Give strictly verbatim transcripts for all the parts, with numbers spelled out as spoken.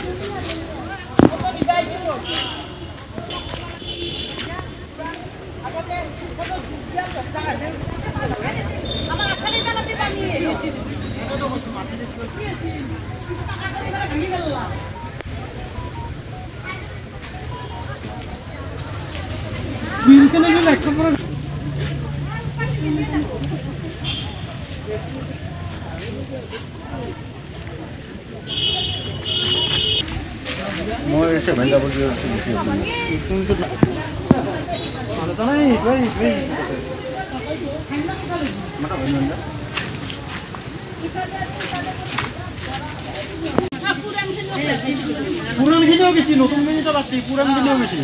মই seven double zero' পুরানখিনিও গেছি নতুন মিনিট লাগছে পুরানখিনিও গেছি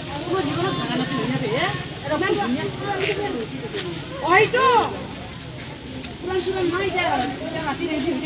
ওইটো পুরান পুরান মাই যা রাতি রেডি হইতে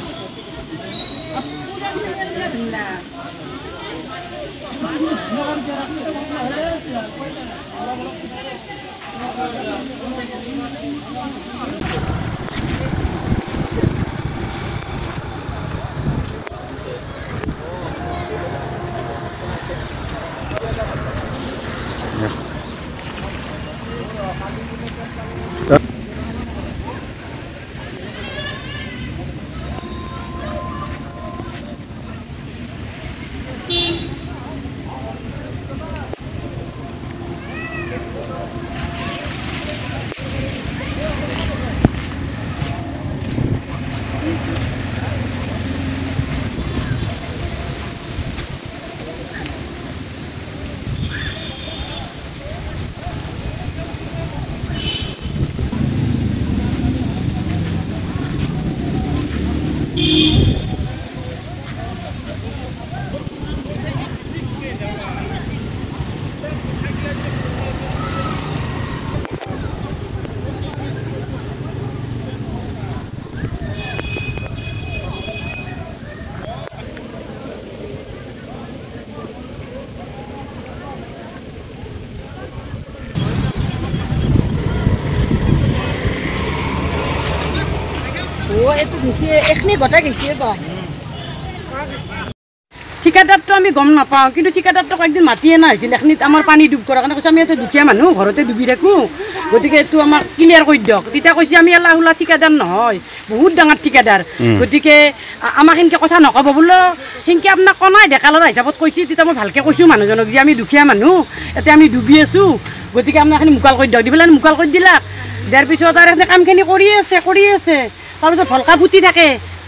ঠিকাদারটো আমি গম নাপাওঁ কিন্তু ঠিকাদারটোক একদিন মাতিয়ে না হৈছিল এখনিত আমাৰ পানী ডুব কৰাৰ কাৰণে কৈছে আমি ইয়াতে দুখীয়া মানুহ ঘৰতে ডুবি থাকোঁ গতিকে এইটো আমাক ক্লিয়াৰ কৰি দিয়ক তেতিয়া কৈছে আমি এলাহ হুলা ঠিকাদাৰ নহয় বহুত ডাঙৰ ঠিকাদাৰ গতিকে আমাক সেনেকৈ কথা নক'ব বোলো সেনেকৈ আপোনাক কনাই ডেকা ল'ৰা হিচাপত কৈছে তেতিয়া মই ভালকৈ কৈছোঁ মানুহজনক যে আমি দুখীয়া মানুহ ইয়াতে আমি ডুবি আছোঁ গতিকে আপোনাক এখিনি মুকাল কৰি দিয়ক দি পেলাই মুকাল কৰি দিলাক দিয়াৰ পিছত আৰু এখনি কামখিনি কৰি আছে কৰি আছে তাৰপিছত ভলকা ফুটি থাকে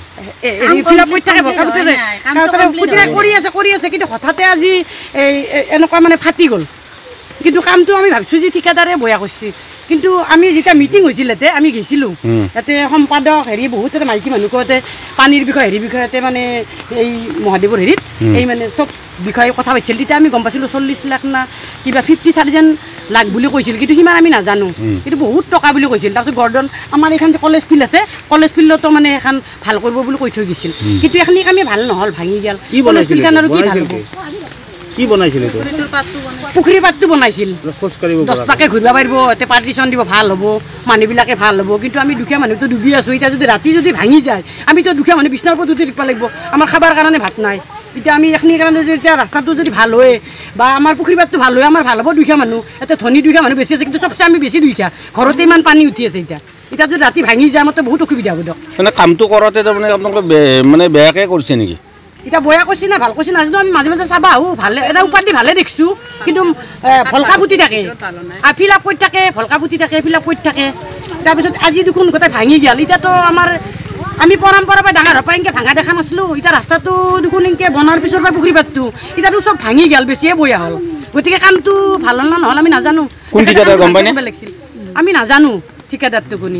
কিন্তু হঠাতে আজি এনেকুৱা মানে ফাটি গ'ল কিন্তু কামটো আমি ভাবিছোঁ যে ঠিকাদাৰে বয়া কৰিছে কিন্তু আমি যেতিয়া মিটিং হৈছিল ইয়াতে আমি গৈছিলোঁ ইয়াতে সম্পাদক হেৰি বহুত এটা মাইকী মানুহ কওঁতে পানীৰ বিষয়ে হেৰি বিষয়তে মানে এই মহাদেৱৰ হেৰিত এই মানে চব বিষয়ে কথা পাতিছিল তেতিয়া আমি গম পাইছিলোঁ চল্লিছ লাখ না কিবা ফিফটি থাউজেণ্ড লাখ বুলি কৈছিল কিন্তু সিমান আমি নাজানো কিন্তু বহুত টকা বুলি কৈছিল তাৰপিছত গৰ্ডন আমাৰ এইখন যে কলেজ ফিল্ড আছে কলেজ ফিল্ডতো মানে এখন ভাল কৰিব বুলি কৈ থৈ গৈছিল কিন্তু এইখিনি আমি ভাল নহ'ল ভাঙি গ'ল কলেজ ফিল্ডখন আৰু কি ভাল হ'ব কি বনাইছিল পুখুৰী পাতটো বনাইছিল দহ পাকে ঘূৰিব পাৰিব এতে পাৰ্টিশ্যন দিব ভাল হ'ব মানুহবিলাকে ভাল হ'ব কিন্তু আমি দুখীয়া মানুহটো ডুবি আছোঁ এতিয়া যদি ৰাতি যদি ভাঙি যায় আমিতো দুখীয়া মানুহ বিচনাৰ ওপৰত উঠি থাকিব লাগিব আমাৰ খাবৰ কাৰণে ভাত নাই এতিয়া আমি এইখিনিৰ কাৰণে যদি এতিয়া ৰাস্তাটো যদি ভাল হয় বা আমাৰ পুখুৰী পাতটো ভাল হয় আমাৰ ভাল হ'ব দুখীয়া মানুহ এতিয়া ধনী দুখীয়া মানুহ বেছি আছে কিন্তু চবচে আমি বেছি দুখীয়া ঘৰতে ইমান পানী উঠি আছে এতিয়া এতিয়া যদি ৰাতি ভাঙি যায় আমাৰতো বহুত অসুবিধা হ'ব দিয়ক মানে কামটো কৰোঁতে তাৰমানে আপোনালোকে মানে বেয়াকৈ কৰিছে নেকি এটা বয়া কৈছে না ভাল কৈছে নাজানো আমি মাজে মাজে চাবা আহোঁ ভালে এটা উপাধি ভালে দেখিছোঁ কিন্তু ভলকা ফুটি থাকে ফিল আপ কৰি থাকে ভলকা ফুটি থাকে ফিল আপ কৰি থাকে তাৰপিছত আজি দেখোন গোটেই ভাঙি গ'ল এতিয়াতো আমাৰ আমি পৰম্পৰা পৰা ডাঙৰ পৰা এনেকৈ ভাঙা দেখা নাছিলোঁ এতিয়া ৰাস্তাটো দেখোন এনেকৈ বনোৱাৰ পিছৰ পৰা পুখুৰী পাতটো এতিয়াতো চব ভাঙি গ'ল বেছিয়ে বয়া হ'ল গতিকে কামটো ভাল হ'ল না নহ'ল আমি নাজানো লাগিছিল আমি নাজানো ঠিকাদাৰটো কোনি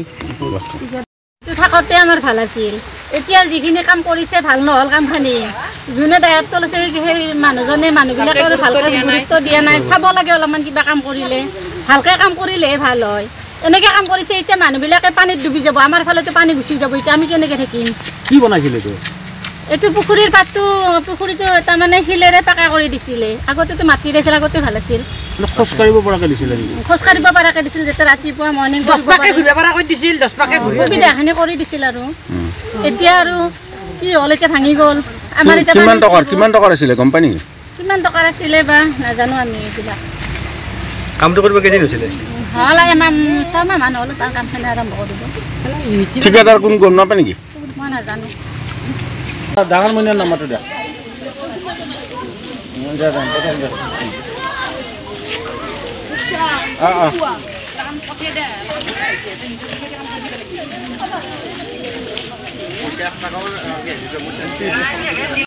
থাকোঁতে আমাৰ ভাল আছিল এতিয়া যিখিনি কাম কৰিছে ভাল নহ'ল কামখিনি যোনে দায়িত্ব লৈছে সেই মানুহজনে মানুহবিলাকে আৰু ভালকৈ গুৰুত্ব দিয়া নাই চাব লাগে অলপমান কিবা কাম কৰিলে ভালকৈ কাম কৰিলেহে ভাল হয় এনেকৈ কাম কৰিছে এতিয়া মানুহবিলাকে পানীত ডুবি যাব আমাৰ ফালেতো পানী গুচি যাব এতিয়া আমি কেনেকৈ থাকিম কি বনাইছিলে এইটো এইটো পুখুৰীৰ পাতটো পুখুৰীটো তাৰমানে শিলেৰে পাকা কৰি দিছিলে আগতেতো মাটি দিছিল আগতে ভাল আছিল খোজ কাঢ়িব পৰাকৈ দিছিলে খোজ কাঢ়িব পৰাকৈ দিছিল যেতিয়া ৰাতিপুৱা মৰ্ণিং দহ পাকে ঘূৰিব পৰাকৈ দিছিল দহ পাকে সুবিধাখিনি কৰি দিছিল আৰু এতিয়া আৰু কি হ'ল এতিয়া ভাঙি গ'ল আমাৰ এতিয়া কিমান টকাৰ কিমান টকাৰ আছিলে গম পাই নেকি? কিমান টকাৰ আছিলে বা নাজানো আমি এইবিলাক। কামটো কৰিব কেইদিন হৈছিলে? হ'ল এমাহ ছমাহ মান হ'ল তাৰ কামখিনি আৰম্ভ কৰিব। ঠিকাদাৰ কোন গম নাপায় নেকি? মই নাজানো। ডাঙৰ মইনাৰ নাম্বাৰটো দিয়া। অঁ অঁ